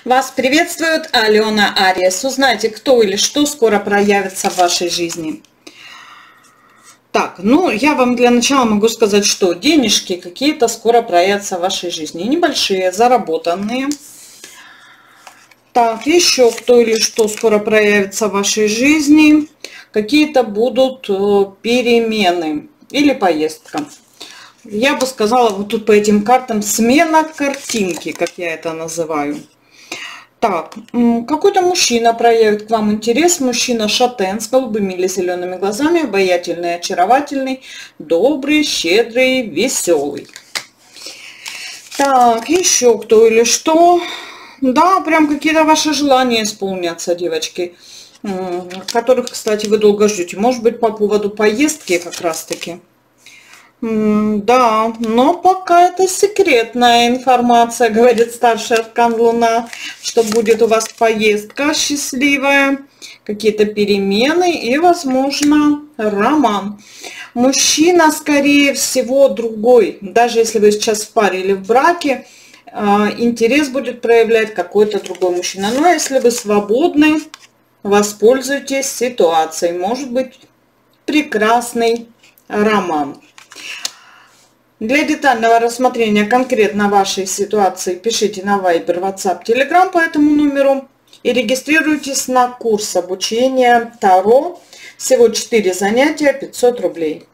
Вас приветствует Алена Ариес. Узнайте, кто или что скоро проявится в вашей жизни. Так, я вам для начала могу сказать, что денежки какие-то скоро проявятся в вашей жизни. Небольшие, заработанные. Так, еще кто или что скоро проявится в вашей жизни. Какие-то будут перемены или поездка. Я бы сказала, вот тут по этим картам смена картинки, как я это называю. Так, какой-то мужчина проявит к вам интерес. Мужчина шатен с голубыми или зелеными глазами, обаятельный, очаровательный, добрый, щедрый, веселый. Так, еще кто или что. Да, прям какие-то ваши желания исполнятся, девочки, которых, кстати, вы долго ждете. Может быть, по поводу поездки как раз-таки. Да, но пока это секретная информация, говорит старший аркан Луна, что будет у вас поездка счастливая, какие-то перемены и, возможно, роман. Мужчина, скорее всего, другой. Даже если вы сейчас в паре или в браке, интерес будет проявлять какой-то другой мужчина. Но если вы свободны, воспользуйтесь ситуацией. Может быть, прекрасный роман. Для детального рассмотрения конкретно вашей ситуации пишите на Viber, WhatsApp, Telegram по этому номеру и регистрируйтесь на курс обучения Таро. Всего 4 занятия, 500 рублей.